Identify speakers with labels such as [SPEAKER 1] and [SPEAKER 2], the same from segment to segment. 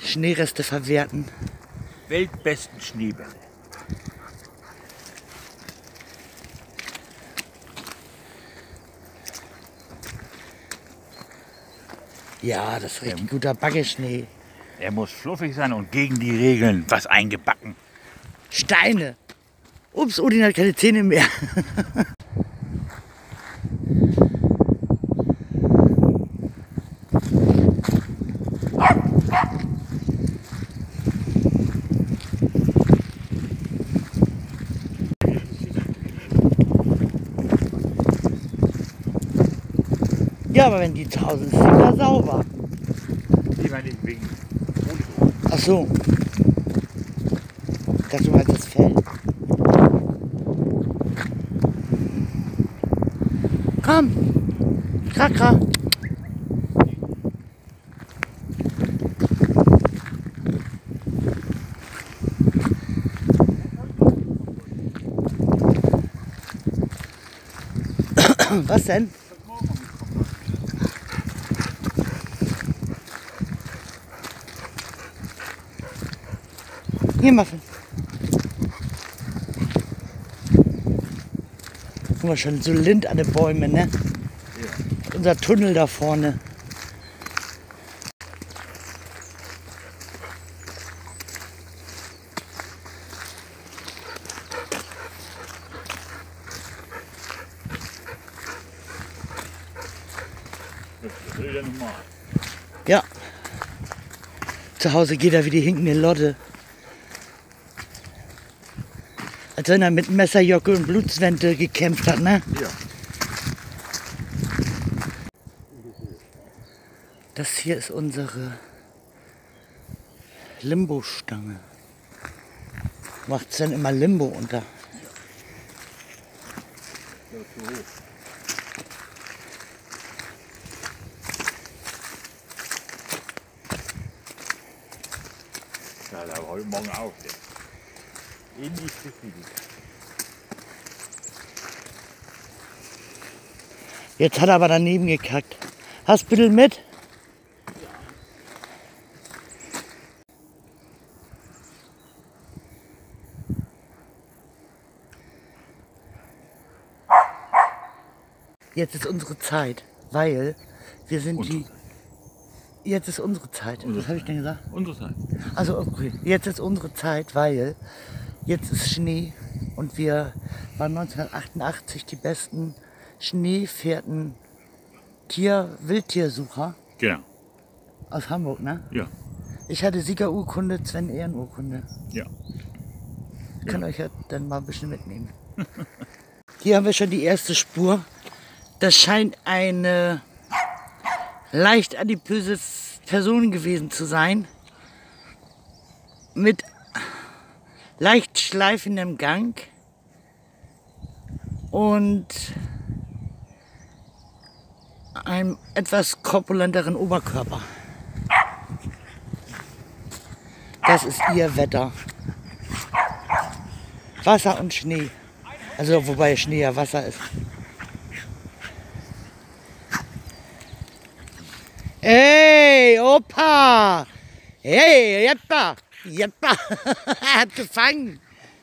[SPEAKER 1] Schneereste verwerten.
[SPEAKER 2] Weltbesten Schneebälle.
[SPEAKER 1] Ja, das ist richtig guter Baggeschnee.
[SPEAKER 2] Er muss fluffig sein und gegen die Regeln was eingebacken.
[SPEAKER 1] Steine. Ups, Odin hat keine Zähne mehr. Ja, aber wenn die zu Hause ist, ist wieder sauber.
[SPEAKER 2] Die meine ich wegen Honig.
[SPEAKER 1] Ach so. Ich dachte, du meinst das Fell. Komm! Krakra! Was denn? Hier, Muffin. Guck mal, schon so Lind an den Bäumen, ne? Ja. Unser Tunnel da vorne.
[SPEAKER 2] Das will der normal.
[SPEAKER 1] Ja. Zu Hause geht er wie die hinkende Lotte. Als wenn er mit Messerjocke und Blutswente gekämpft hat, ne?
[SPEAKER 2] Ja.
[SPEAKER 1] Das hier ist unsere Limbo-Stange. Macht Sven immer Limbo unter.
[SPEAKER 2] Ja, da heute Morgen auch. Ähnlich befriedigt.
[SPEAKER 1] Jetzt hat er aber daneben gekackt. Hast du ein bisschen mit? Jetzt ist unsere Zeit, weil wir sind die... Jetzt ist unsere Zeit. Was habe ich denn gesagt?
[SPEAKER 2] Unsere Zeit.
[SPEAKER 1] Also okay, jetzt ist unsere Zeit, weil jetzt ist Schnee und wir waren 1988 die besten Schneefährten Wildtiersucher
[SPEAKER 2] Genau.
[SPEAKER 1] aus Hamburg, ne?
[SPEAKER 2] Ja.
[SPEAKER 1] Ich hatte Siegerurkunde, Sven Ehrenurkunde.
[SPEAKER 2] Ja.
[SPEAKER 1] Ich kann euch ja dann mal ein bisschen mitnehmen. Hier haben wir schon die erste Spur. Das scheint eine leicht adipöse Person gewesen zu sein. Mit leicht schleifendem Gang und einem etwas korpulenteren Oberkörper. Das ist ihr Wetter. Wasser und Schnee. Also wobei Schnee ja Wasser ist. Hey, Opa! Hey, Jeppa! Jeppa! Er hat gefangen!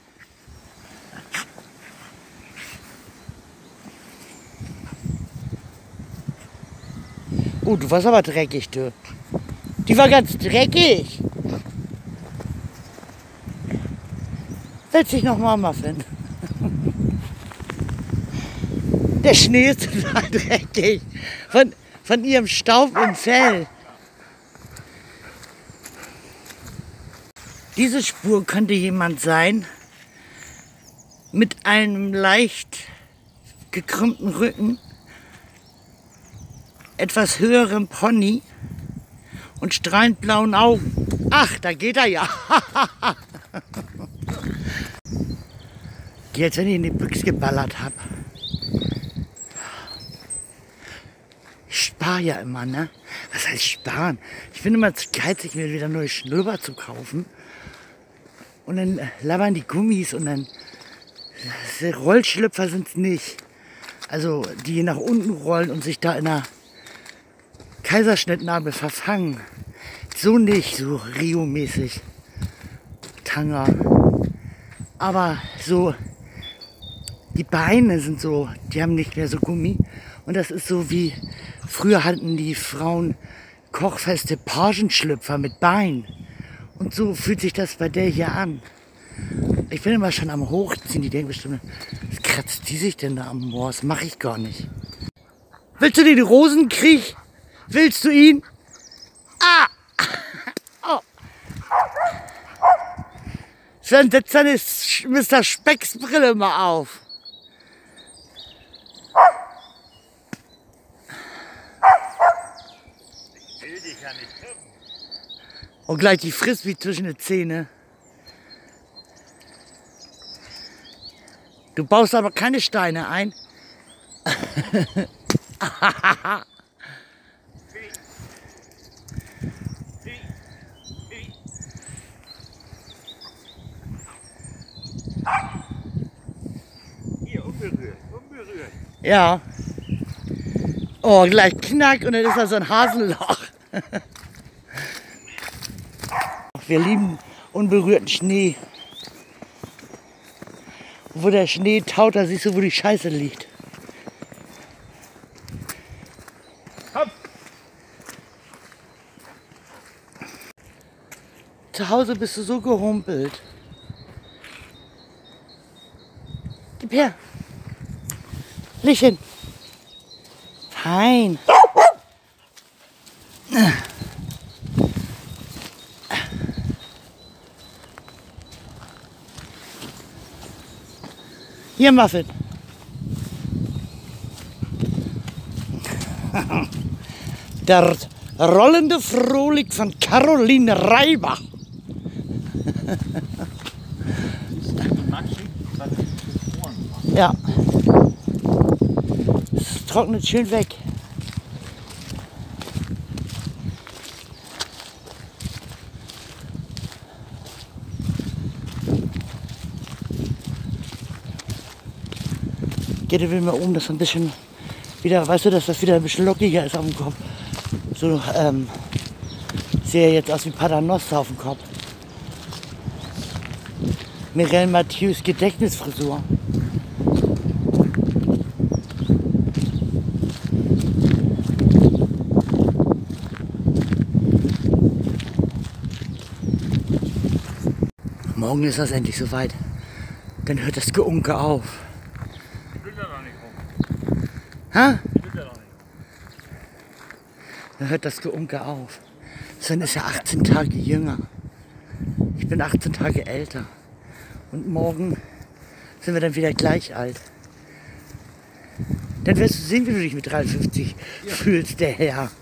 [SPEAKER 1] Oh, du warst aber dreckig, du. Die war ganz dreckig. Setz dich noch mal, Muffin. Der Schnee ist total dreckig. Von ihrem Staub im Fell. Diese Spur könnte jemand sein mit einem leicht gekrümmten Rücken, etwas höherem Pony und strahlend blauen Augen. Ach, da geht er ja. Jetzt, wenn ich in die Büchse geballert habe. Ich spare ja immer, ne? Was heißt sparen? Ich bin immer zu geizig, mir wieder neue Schnurrbart zu kaufen. Und dann labern die Gummis und dann... Rollschlüpfer sind es nicht. Also die nach unten rollen und sich da in einer Kaiserschnittnadel verfangen. so nicht, so Rio-mäßig. Tanga. Aber so, die Beine sind so, die haben nicht mehr so Gummi. Und das ist so wie, früher hatten die Frauen kochfeste Pagenschlüpfer mit Beinen. Und so fühlt sich das bei der hier an. Ich bin immer schon am Hochziehen, die denken bestimmt, was kratzt die sich denn da am Moor? Das mache ich gar nicht. Willst du den Rosenkrieg? Willst du ihn? Ah! Oh. Sven, setz deine Mr. Specks Brille mal auf.
[SPEAKER 2] Ich will dich ja nicht treffen.
[SPEAKER 1] Und gleich die Frisbee zwischen den Zähne. Du baust aber keine Steine ein.
[SPEAKER 2] Hier, unberührt, unberührt.
[SPEAKER 1] Ja. Oh, gleich knack und dann ist da so ein Hasenloch. Wir lieben unberührten Schnee. Wo der Schnee taut, da siehst du, wo die Scheiße liegt.
[SPEAKER 2] Komm!
[SPEAKER 1] Zu Hause bist du so gehumpelt. Gib her. Leg hin. Fein. Hier, Muffin. Der rollende Frohlich von Caroline Reiber. Ja. Es trocknet schön weg. Geht will mal um, dass ein bisschen wieder, weißt du, dass das wieder ein bisschen lockiger ist auf dem Kopf. So, sehe jetzt aus wie Paternoster auf dem Kopf. Mireille Mathieu's Gedächtnisfrisur. Morgen ist das endlich soweit. Dann hört das Geunke auf. Ha? Dann hört das Geunke auf. Sven ist ja 18 Tage jünger. Ich bin 18 Tage älter. Und morgen sind wir dann wieder gleich alt. Dann wirst du sehen, wie du dich mit 53 fühlst, der Herr.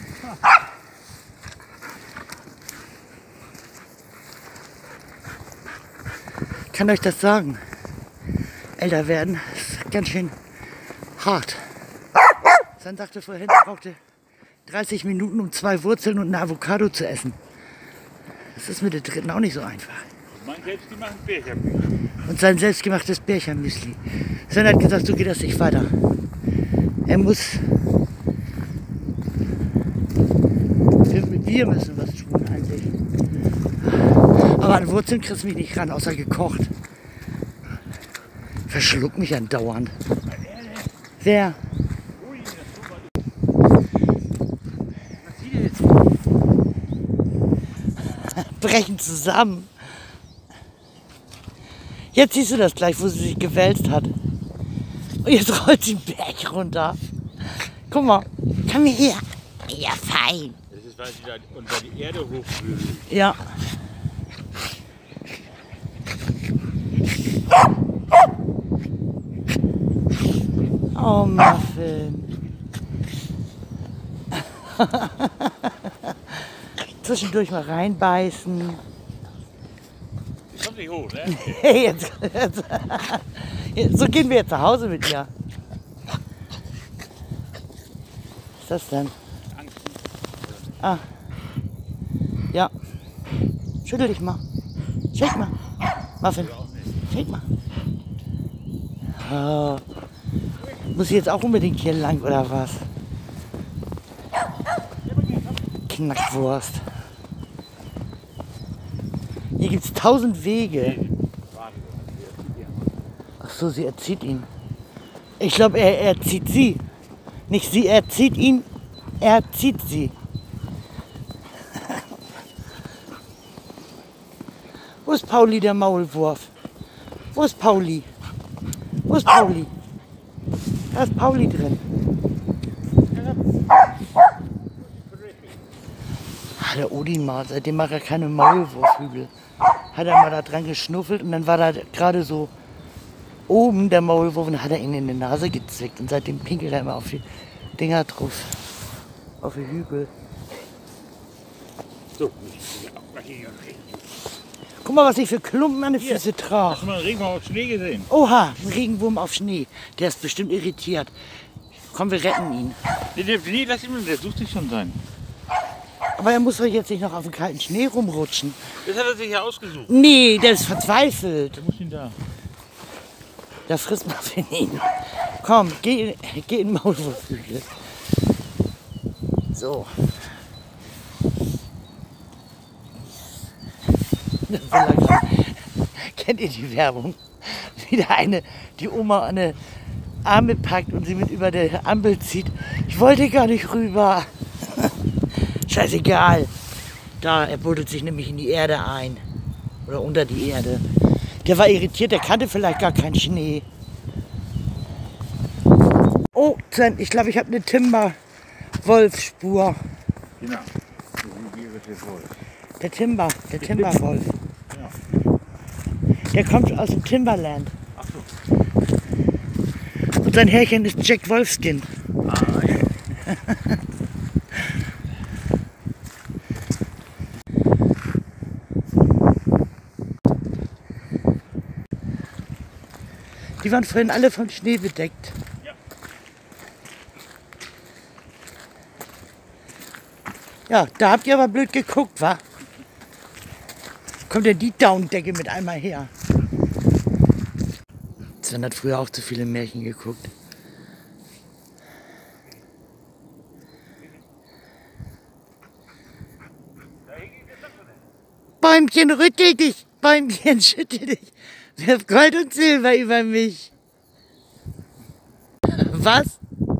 [SPEAKER 1] Ich kann euch das sagen. Älter werden ist ganz schön hart. Sven sagte vorhin, er brauchte 30 Minuten, um 2 Wurzeln und eine Avocado zu essen. Das ist mit der dritten auch nicht so einfach.
[SPEAKER 2] Mein selbstgemachtes Bärchenmüsli.
[SPEAKER 1] Und sein selbstgemachtes Bärchenmüsli. Sven hat gesagt, so geht das nicht weiter. Er muss... Wir müssen was tun eigentlich. Aber an Wurzeln kriegst du mich nicht ran, außer gekocht. Verschluck mich andauernd. Wer? Brechen zusammen. Jetzt siehst du das gleich, wo sie sich gewälzt hat. Und jetzt rollt sie den Berg runter. Guck mal, komm her. Ja, fein.
[SPEAKER 2] Das ist, weil sie da unter die Erde hochwühlt.
[SPEAKER 1] Ja. Oh, Muffin. Zwischendurch mal reinbeißen.
[SPEAKER 2] Kommt nicht hoch, ne?
[SPEAKER 1] Hey, so gehen wir jetzt nach Hause mit ihr. Was ist das denn?
[SPEAKER 2] Angst.
[SPEAKER 1] Ah. Ja. Schüttel dich mal. Shake mal. Muffin. Shake mal. Oh. Muss ich jetzt auch unbedingt hier lang oder was? Knackwurst. gibt es 1000 Wege. Ach so, sie erzieht ihn. Ich glaube, er erzieht sie. Nicht sie erzieht ihn, er zieht sie. Wo ist Pauli, der Maulwurf? Wo ist Pauli? Wo ist Pauli? Da ist Pauli drin. Hat der Odin mal, seitdem macht er keine Maulwurfhügel. Hat er mal da dran geschnuffelt und dann war da gerade so oben der Maulwurf und hat er ihn in die Nase gezwickt. Und seitdem pinkelt er immer auf die Dinger drauf. Auf die Hügel.
[SPEAKER 2] So.
[SPEAKER 1] Guck mal, was ich für Klumpen an den Füßen trage.
[SPEAKER 2] Hast du mal einen Regenwurm auf Schnee gesehen?
[SPEAKER 1] Oha, ein Regenwurm auf Schnee. Der ist bestimmt irritiert. Komm, wir retten ihn.
[SPEAKER 2] Nee, lass ihn, der sucht sich schon sein.
[SPEAKER 1] Aber er muss doch jetzt nicht noch auf dem kalten Schnee rumrutschen.
[SPEAKER 2] Das hat er sich ja ausgesucht.
[SPEAKER 1] Nee, der ist verzweifelt.
[SPEAKER 2] Der muss ihn da.
[SPEAKER 1] Da frisst man für ihn. Komm, geh in den Maulwurfhügel. So. Kennt ihr die Werbung? Wieder eine, die Oma an die Arme packt und sie mit über der Ampel zieht. Ich wollte gar nicht rüber. Scheißegal. Da, er buddelt sich nämlich in die Erde ein. Oder unter die Erde. Der war irritiert, der kannte vielleicht gar keinen Schnee. Oh, Sven, ich glaube, ich habe eine Timber-Wolf-Spur.
[SPEAKER 2] Genau.
[SPEAKER 1] Der Timberwolf. Der kommt aus dem Timberland.
[SPEAKER 2] Ach so.
[SPEAKER 1] Und sein Härchen ist Jack Wolfskin.
[SPEAKER 2] Ah, ja.
[SPEAKER 1] Die waren vorhin alle vom Schnee bedeckt.
[SPEAKER 2] Ja.
[SPEAKER 1] Ja, da habt ihr aber blöd geguckt, wa? Kommt denn die Daunendecke mit einmal her? Sven hat früher auch zu viele Märchen geguckt. Bäumchen, rüttel dich! Bäumchen, schüttel dich! Wirf Gold und Silber über mich! Was?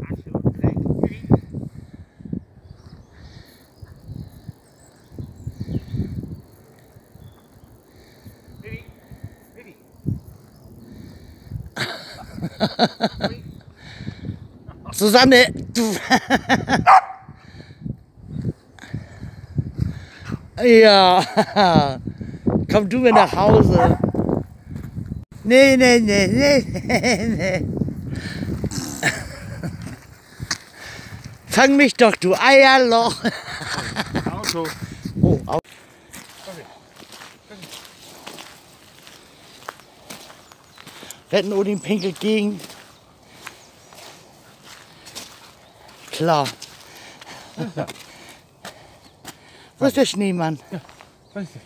[SPEAKER 1] Susanne, du. Ja, komm du mir nach Hause. Nee. Fang mich doch, du Eierloch.
[SPEAKER 2] Auto.
[SPEAKER 1] Oh, Auto. Retten Odin pinkelt gegen. Klar. Wo ist der Schneemann?
[SPEAKER 2] Ja, was ist das?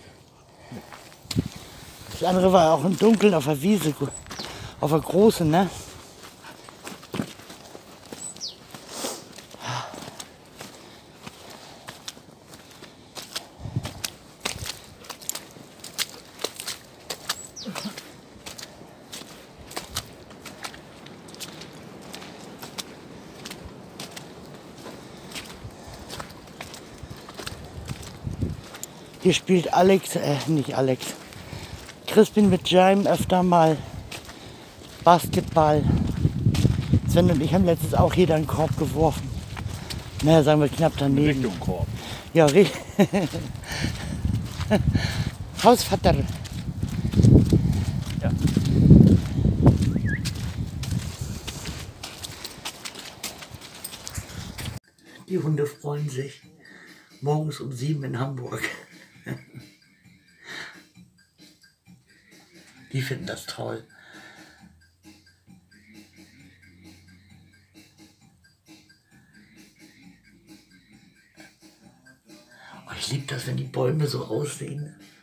[SPEAKER 1] Das andere war auch im Dunkeln auf der Wiese, auf der großen, ne? Hier spielt Alex, nicht Alex, Crispin mit Jaime öfter mal Basketball. Sven und ich haben letztens auch jeder einen Korb geworfen. Naja, sagen wir knapp daneben.
[SPEAKER 2] Richtung Korb.
[SPEAKER 1] Ja, richtig. Hausvater.
[SPEAKER 2] Ja.
[SPEAKER 1] Die Hunde freuen sich. Morgens um 7 in Hamburg. Die finden das toll. Oh, ich liebe das, wenn die Bäume so aussehen.